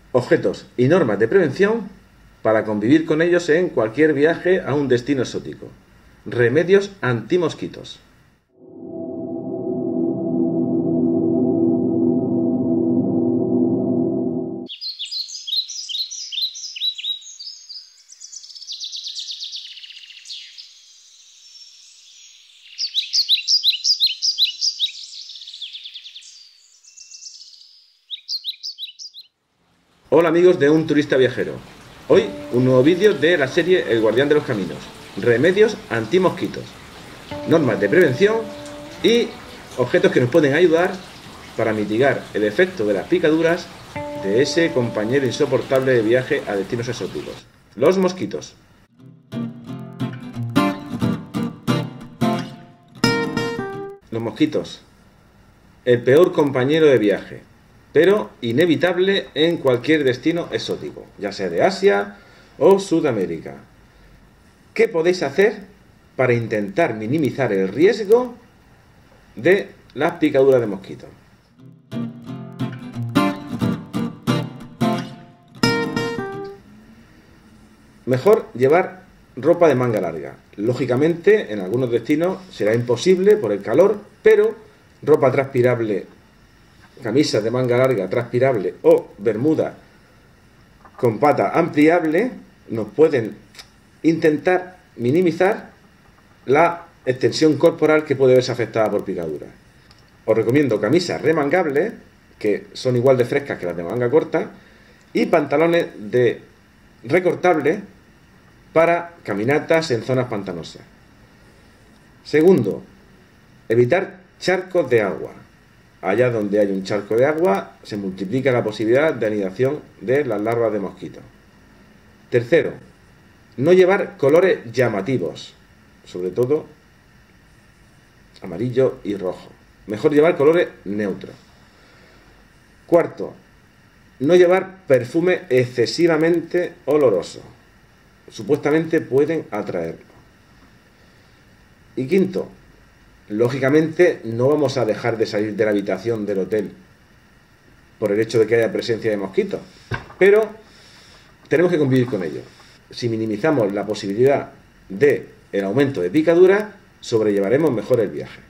Objetos y normas de prevención para convivir con ellos en cualquier viaje a un destino exótico. Remedios antimosquitos. Hola amigos de Un Turista Viajero. Hoy un nuevo vídeo de la serie El Guardián de los Caminos. Remedios antimosquitos, normas de prevención y objetos que nos pueden ayudar para mitigar el efecto de las picaduras de ese compañero insoportable de viaje a destinos exóticos, los mosquitos. Los mosquitos, el peor compañero de viaje, pero inevitable en cualquier destino exótico, ya sea de Asia o Sudamérica. ¿Qué podéis hacer para intentar minimizar el riesgo de las picaduras de mosquito? Mejor llevar ropa de manga larga. Lógicamente, en algunos destinos será imposible por el calor, pero ropa transpirable, camisas de manga larga transpirable o bermuda con pata ampliable nos pueden intentar minimizar la extensión corporal que puede verse afectada por picaduras. Os recomiendo camisas remangables, que son igual de frescas que las de manga corta, y pantalones de recortables para caminatas en zonas pantanosas. Segundo, evitar charcos de agua. Allá donde hay un charco de agua, se multiplica la posibilidad de anidación de las larvas de mosquitos. Tercero, no llevar colores llamativos, sobre todo amarillo y rojo. Mejor llevar colores neutros. Cuarto, no llevar perfume excesivamente oloroso. Supuestamente pueden atraerlo. Y quinto, lógicamente no vamos a dejar de salir de la habitación del hotel por el hecho de que haya presencia de mosquitos, pero tenemos que convivir con ellos. Si minimizamos la posibilidad de el aumento de picaduras, sobrellevaremos mejor el viaje.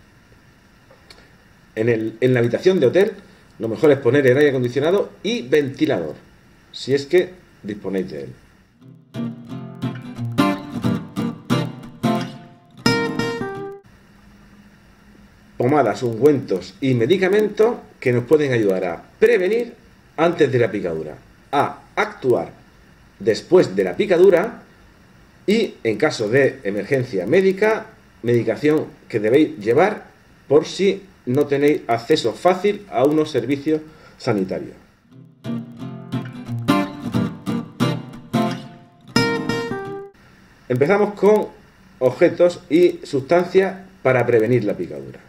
En la habitación de hotel, lo mejor es poner el aire acondicionado y ventilador, si es que disponéis de él. Pomadas, ungüentos y medicamentos que nos pueden ayudar a prevenir antes de la picadura, a actuar después de la picadura y, en caso de emergencia médica, medicación que debéis llevar por si no tenéis acceso fácil a unos servicios sanitarios. Empezamos con objetos y sustancias para prevenir la picadura.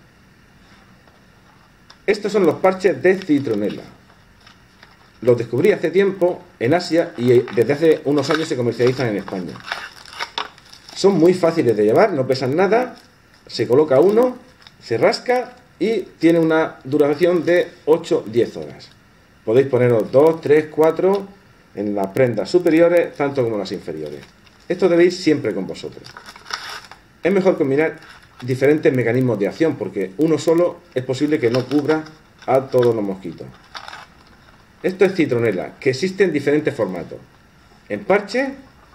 Estos son los parches de citronela. Los descubrí hace tiempo en Asia y desde hace unos años se comercializan en España. Son muy fáciles de llevar, no pesan nada, se coloca uno, se rasca y tiene una duración de 8-10 horas. Podéis poneros 2, 3, 4 en las prendas superiores, tanto como las inferiores. Esto debéis siempre con vosotros. Es mejor combinar diferentes mecanismos de acción, porque uno solo es posible que no cubra a todos los mosquitos. Esto es citronela, que existe en diferentes formatos. En parche,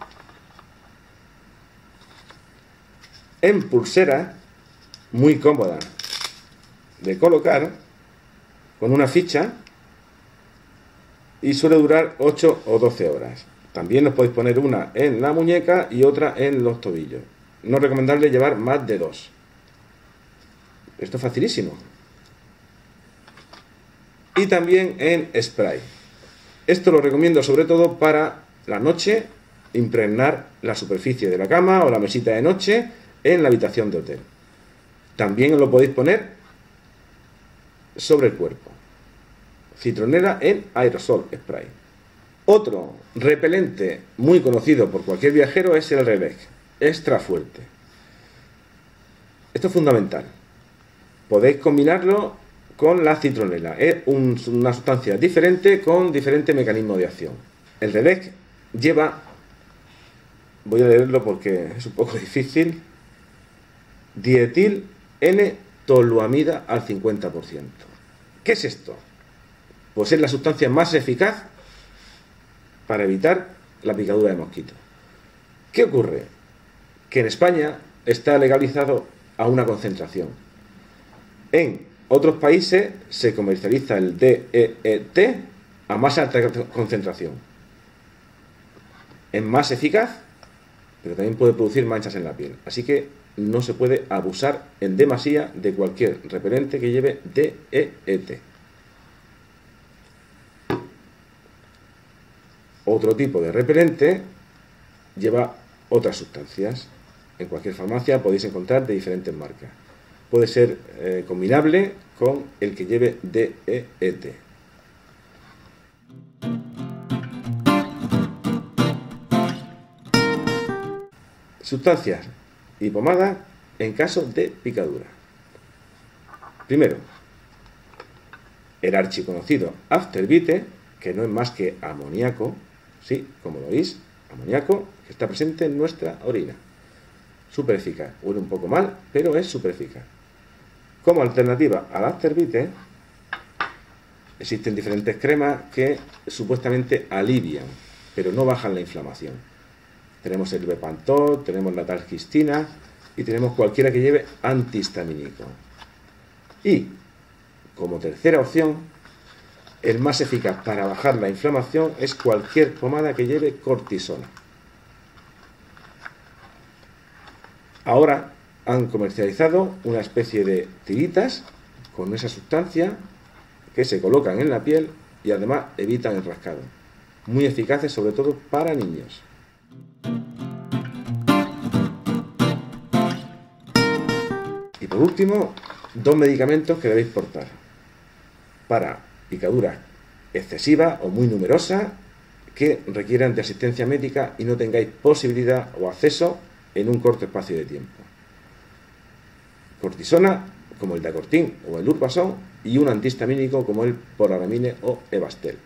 en pulsera, muy cómoda de colocar, con una ficha, y suele durar 8 o 12 horas. También os podéis poner una en la muñeca y otra en los tobillos. No es recomendable llevar más de 2. Esto es facilísimo. Y también en spray. Esto lo recomiendo sobre todo para la noche, impregnar la superficie de la cama o la mesita de noche en la habitación de hotel. También lo podéis poner sobre el cuerpo. Citronela en aerosol spray. Otro repelente muy conocido por cualquier viajero es el Relec, extra fuerte. Esto es fundamental. Podéis combinarlo con la citronela. Es una sustancia diferente con diferente mecanismo de acción. El Redesc lleva, voy a leerlo porque es un poco difícil, dietil N-toluamida al 50%. ¿Qué es esto? Pues es la sustancia más eficaz para evitar la picadura de mosquito. ¿Qué ocurre? Que en España está legalizado a una concentración. En otros países se comercializa el DEET a más alta concentración. Es más eficaz, pero también puede producir manchas en la piel. Así que no se puede abusar en demasía de cualquier repelente que lleve DEET. Otro tipo de repelente lleva otras sustancias. En cualquier farmacia podéis encontrar de diferentes marcas. Puede ser combinable con el que lleve DEET. Sustancias y pomadas en caso de picadura. Primero, el archiconocido Afterbite, que no es más que amoníaco, sí, como lo oís, amoníaco, que está presente en nuestra orina. Súper eficaz, huele un poco mal, pero es súper eficaz. Como alternativa al Afterbite, existen diferentes cremas que supuestamente alivian, pero no bajan la inflamación. Tenemos el Bepantol, tenemos la talquistina y tenemos cualquiera que lleve antihistamínico. Y, como tercera opción, el más eficaz para bajar la inflamación es cualquier pomada que lleve cortisona. Ahora han comercializado una especie de tiritas con esa sustancia que se colocan en la piel y además evitan el rascado. Muy eficaces sobre todo para niños. Y por último, dos medicamentos que debéis portar para picaduras excesivas o muy numerosas que requieran de asistencia médica y no tengáis posibilidad o acceso en un corto espacio de tiempo. Cortisona, como el Dacortin o el Urbason, y un antihistamínico como el Polaramine o Ebastel.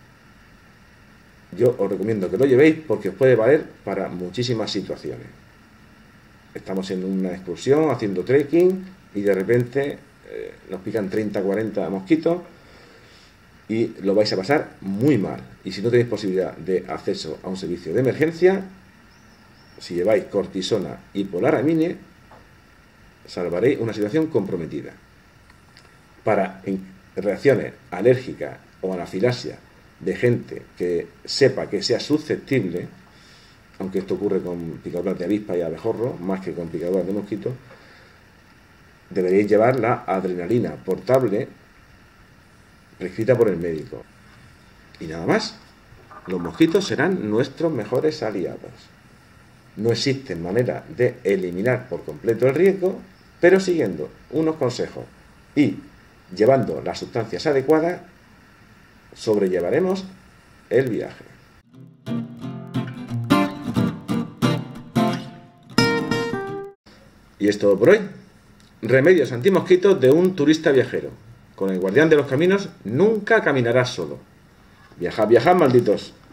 Yo os recomiendo que lo llevéis porque os puede valer para muchísimas situaciones. Estamos en una excursión haciendo trekking y de repente nos pican 30-40 mosquitos y lo vais a pasar muy mal. Y si no tenéis posibilidad de acceso a un servicio de emergencia, si lleváis cortisona y polaramine, salvaréis una situación comprometida. Para reacciones alérgicas o anafilaxia de gente que sepa que sea susceptible, aunque esto ocurre con picaduras de avispa y abejorro, más que con picaduras de mosquitos, deberéis llevar la adrenalina portable prescrita por el médico. Y nada más, los mosquitos serán nuestros mejores aliados. No existe manera de eliminar por completo el riesgo, pero siguiendo unos consejos y llevando las sustancias adecuadas, sobrellevaremos el viaje. Y es todo por hoy. Remedios antimosquitos de un turista viajero. Con el guardián de los caminos nunca caminarás solo. Viajad, viajad, malditos.